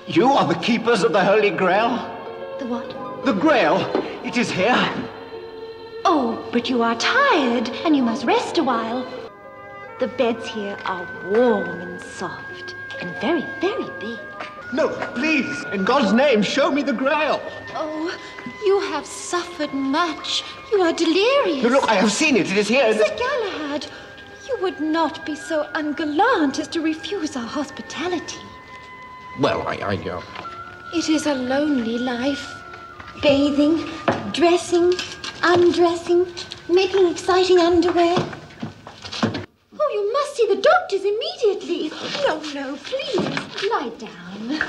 You are the keepers of the Holy Grail? The what? The Grail. It is here. Oh, but you are tired, and you must rest a while. The beds here are warm and soft, and very, very big. No, please, in God's name, show me the Grail. Oh, you have suffered much. You are delirious. Look, I have seen it. It is here. Sir Galahad, you would not be so ungallant as to refuse our hospitality. Well, It is a lonely life. Bathing, dressing, undressing, making exciting underwear. Oh, you must see the doctors immediately. No, please, lie down.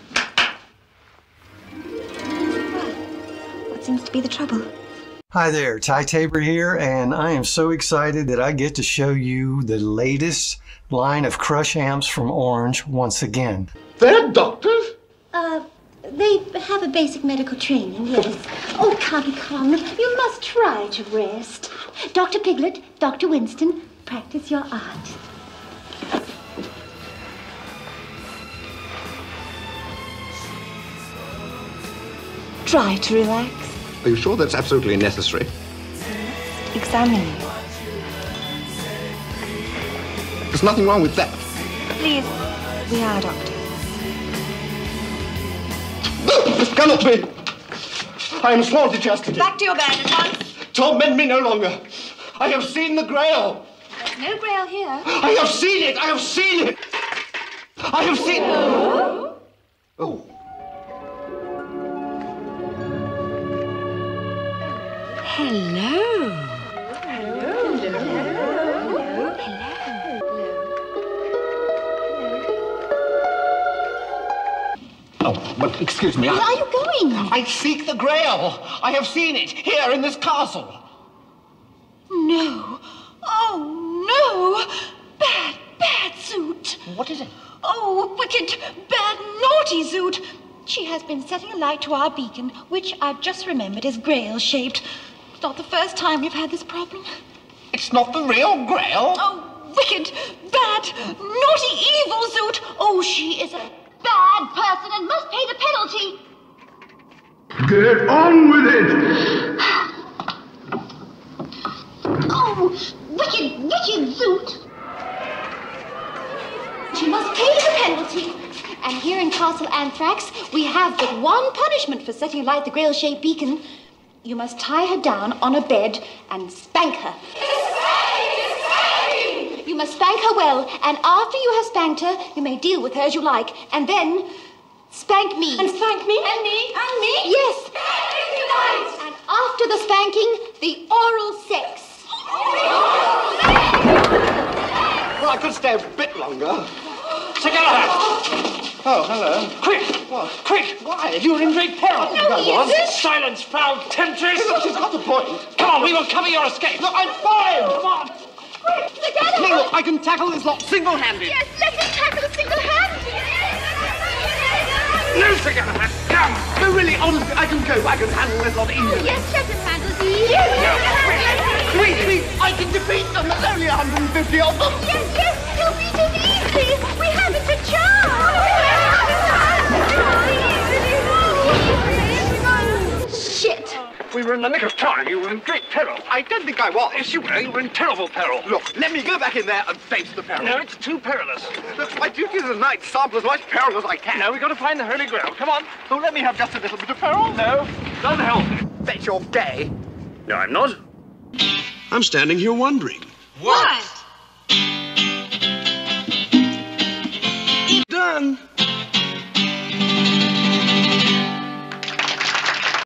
Well, what seems to be the trouble? Hi there, Tabor here, and I am so excited that I get to show you the latest line of crush amps from Orange once again. They're doctors? They have a basic medical training, yes. Oh, come. You must try to rest. Dr. Piglet, Dr. Winston, practice your art. Try to relax. Are you sure that's absolutely necessary? Examine you. There's nothing wrong with that. Please, we are doctors. This cannot be. I am sworn to chastity. Back to your bed at once. Torment me no longer. I have seen the Grail. There's no Grail here. I have seen it. I have seen it. I have seen... Oh. Hello. Oh, but excuse me. Where are you going? I seek the Grail. I have seen it here in this castle. No. Oh, no. Bad Zoot. What is it? Oh, wicked, bad, naughty Zoot. She has been setting a light to our beacon, which I've just remembered is Grail-shaped. It's not the first time we've had this problem. It's not the real Grail. Oh, wicked, bad, naughty, evil Zoot. Oh, she is a bad person and must pay the penalty. Get on with it! Oh, wicked Zoot. She must pay the penalty. And here in Castle Anthrax, we have but one punishment for setting alight the Grail-shaped beacon. You must tie her down on a bed and spank her. You must spank her well, and after you have spanked her, you may deal with her as you like. And then, spank me. And spank me? And me? And me? Yes. And after the spanking, the oral sex. Well, I could stay a bit longer. Sir Galahad! Oh, hello. Quick! What? Quick! Why? You're in great peril! No, he isn't! Silence, foul temptress! Look, she's got the point. Come on, we will cover your escape! Look, I'm fine! Come on! Sir Galahad! Look, I can tackle this lot single-handed. Yes, let us tackle a single hand! No, Sir Galahad! Come! No, really, honestly, I can cope. I can handle this lot easily. Yes, let us handle these. Yes, Please, I can defeat them. There's only 150 of them. yes, you'll beat it easily. We have it to charge. Shit. We were in the nick of time. You were in great peril. I don't think I was. Yes, you were. You were in terrible peril. Look, let me go back in there and face the peril. No, it's too perilous. Look, my duty as a knight, sample as much peril as I can. No, we've got to find the Holy Grail. Come on. Oh, let me have just a little bit of peril. No, doesn't help. Bet you're gay. No, I'm not. I'm standing here wondering. What? Done.